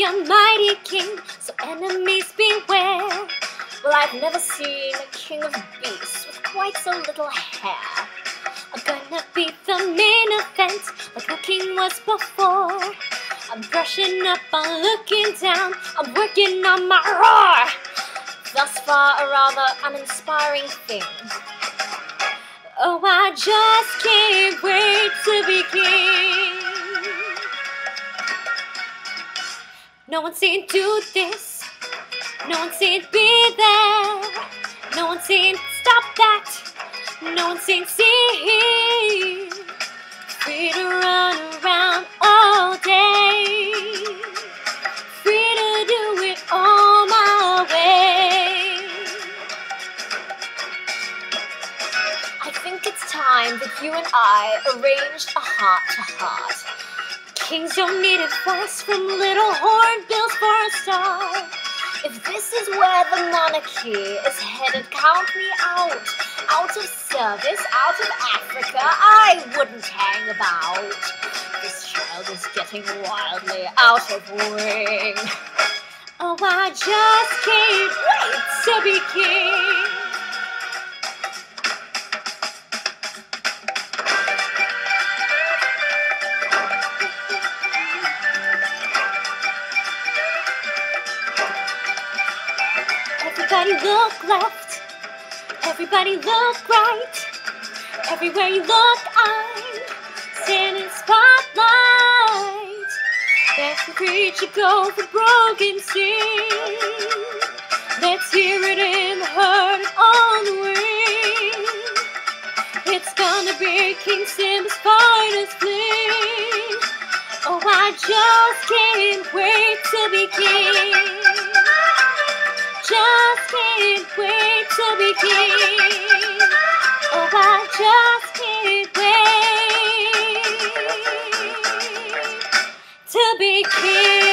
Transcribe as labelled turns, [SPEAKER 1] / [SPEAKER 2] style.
[SPEAKER 1] a mighty king, so enemies beware. Well, I've never seen a king of beasts with quite so little hair. I'm gonna be the main event, like the king was before. I'm brushing up, I'm looking down, I'm working on my roar. Thus far, a rather uninspiring thing. Oh, I just can't wait to be king. No one's saying do this, no one's saying be there, no one's saying stop that, no one's saying see. Free to run around all day, free to do it all my way. I think it's time that you and I arranged a heart-to-heart. Kings don't need advice from little hornbills for a start. If this is where the monarchy is headed, count me out. Out of service, out of Africa, I wouldn't hang about. This child is getting wildly out of ring. Oh, I just can't wait to be king. Everybody look left, everybody look right. Everywhere you look, I'm standing spotlight. Let the preacher go for broken sing. Let's hear it in the heart and on the wing. It's gonna be King Simba's finest fling. Oh, I just can't wait to be king. Just can't wait to be king. Oh, I just can't wait to be king.